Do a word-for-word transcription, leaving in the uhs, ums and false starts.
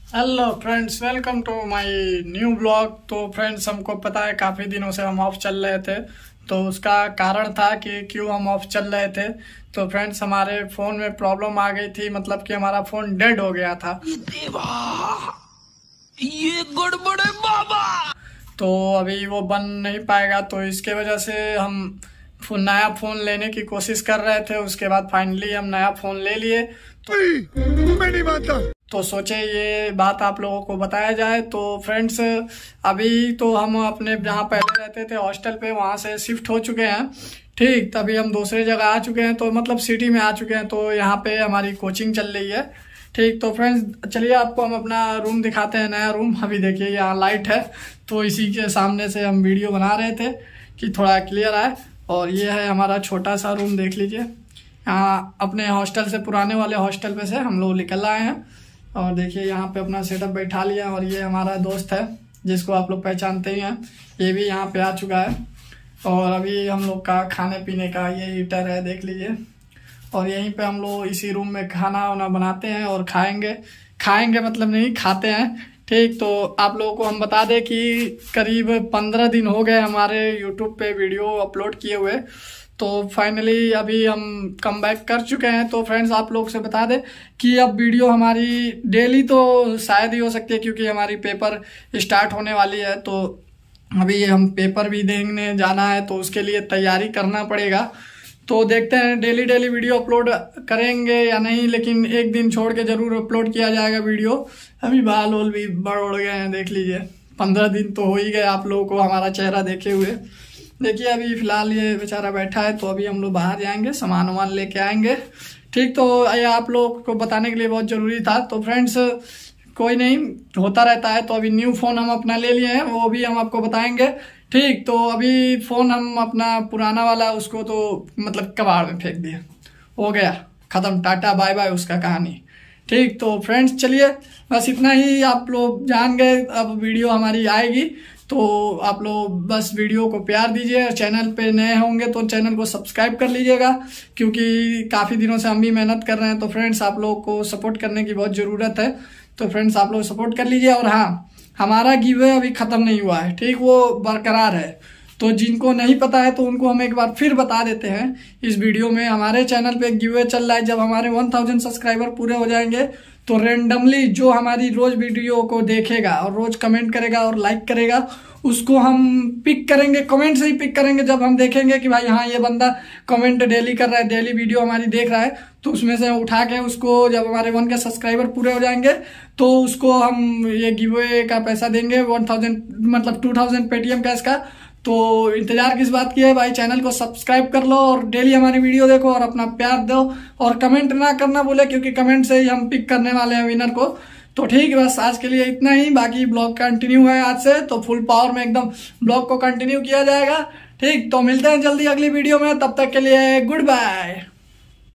Hello friends, welcome to my new blog. तो friends, हमको पता है काफ़ी दिनों से हम ऑफ चल रहे थे, तो उसका कारण था कि क्यों हम ऑफ चल रहे थे। तो फ्रेंड्स, हमारे फ़ोन में प्रॉब्लम आ गई थी, मतलब कि हमारा फ़ोन डेड हो गया था। ये गड़बड़ है बाबा। तो अभी वो बन नहीं पाएगा, तो इसके वजह से हम नया फ़ोन लेने की कोशिश कर रहे थे। उसके बाद फाइनली हम नया फ़ोन ले लिए। तो मैं नहीं मानता, तो सोचे ये बात आप लोगों को बताया जाए। तो फ्रेंड्स, अभी तो हम अपने जहाँ पहले रहते थे हॉस्टल पे, वहाँ से शिफ्ट हो चुके हैं। ठीक, तभी हम दूसरी जगह आ चुके हैं, तो मतलब सिटी में आ चुके हैं। तो यहाँ पे हमारी कोचिंग चल रही है। ठीक, तो फ्रेंड्स चलिए आपको हम अपना रूम दिखाते हैं, नया रूम। अभी देखिए यहाँ लाइट है, तो इसी के सामने से हम वीडियो बना रहे थे कि थोड़ा क्लियर आए। और ये है हमारा छोटा सा रूम, देख लीजिए। यहाँ अपने हॉस्टल से, पुराने वाले हॉस्टल पे से हम लोग निकल आए हैं। और देखिए यहाँ पे अपना सेटअप बैठा लिया। और ये हमारा दोस्त है जिसको आप लोग पहचानते ही हैं, ये भी यहाँ पे आ चुका है। और अभी हम लोग का खाने पीने का ये हीटर है, देख लीजिए। और यहीं पे हम लोग इसी रूम में खाना वाना बनाते हैं और खाएंगे खाएंगे मतलब नहीं, खाते हैं। ठीक, तो आप लोगों को हम बता दें कि करीब पंद्रह दिन हो गए हमारे यूट्यूब पे वीडियो अपलोड किए हुए। तो फाइनली अभी हम कम बैक कर चुके हैं। तो फ्रेंड्स, आप लोग से बता दें कि अब वीडियो हमारी डेली तो शायद ही हो सकती है, क्योंकि हमारी पेपर स्टार्ट होने वाली है। तो अभी हम पेपर भी देने जाना है, तो उसके लिए तैयारी करना पड़ेगा। तो देखते हैं डेली डेली वीडियो अपलोड करेंगे या नहीं, लेकिन एक दिन छोड़ के जरूर अपलोड किया जाएगा वीडियो। अभी बाल वोल भी बड़ उड़ गए हैं, देख लीजिए। पंद्रह दिन तो हो ही गए आप लोगों को हमारा चेहरा देखे हुए। देखिए अभी फिलहाल ये बेचारा बैठा है, तो अभी हम लोग बाहर जाएंगे, सामान वामान लेके आएंगे। ठीक, तो ये आप लोग को बताने के लिए बहुत ज़रूरी था। तो फ्रेंड्स, कोई नहीं, होता रहता है। तो अभी न्यू फ़ोन हम अपना ले लिए हैं, वो भी हम आपको बताएंगे। ठीक, तो अभी फ़ोन हम अपना पुराना वाला उसको तो मतलब कबाड़ में फेंक दिया, हो गया ख़त्म, टाटा बाय बाय उसका कहानी। ठीक, तो फ्रेंड्स चलिए बस इतना ही आप लोग जान गए। अब वीडियो हमारी आएगी, तो आप लोग बस वीडियो को प्यार दीजिए। चैनल पे नए होंगे तो चैनल को सब्सक्राइब कर लीजिएगा, क्योंकि काफ़ी दिनों से हम भी मेहनत कर रहे हैं। तो फ्रेंड्स, आप लोगों को सपोर्ट करने की बहुत ज़रूरत है। तो फ्रेंड्स, आप लोग सपोर्ट कर लीजिए। और हाँ, हमारा गिव अभी ख़त्म नहीं हुआ है, ठीक, वो बरकरार है। तो जिनको नहीं पता है तो उनको हम एक बार फिर बता देते हैं इस वीडियो में। हमारे चैनल पे एक गिव चल रहा है। जब हमारे वन थाउजेंड सब्सक्राइबर पूरे हो जाएंगे, तो रेंडमली जो हमारी रोज वीडियो को देखेगा और रोज कमेंट करेगा और लाइक करेगा, उसको हम पिक करेंगे, कमेंट से ही पिक करेंगे। जब हम देखेंगे कि भाई हाँ ये बंदा कमेंट डेली कर रहा है, डेली वीडियो हमारी देख रहा है, तो उसमें से उठा के उसको, जब हमारे वन के सब्सक्राइबर पूरे हो जाएंगे, तो उसको हम ये गिवे का पैसा देंगे, वन थाउजेंड मतलब टू थाउजेंड पेटीएम कैश का। तो इंतजार किस बात की है भाई, चैनल को सब्सक्राइब कर लो और डेली हमारी वीडियो देखो और अपना प्यार दो। और कमेंट ना करना बोले, क्योंकि कमेंट से ही हम पिक करने वाले हैं विनर को। तो ठीक है, बस आज के लिए इतना ही। बाकी ब्लॉग कंटिन्यू है आज से, तो फुल पावर में एकदम ब्लॉग को कंटिन्यू किया जाएगा। ठीक, तो मिलते हैं जल्दी अगली वीडियो में, तब तक के लिए गुड बाय।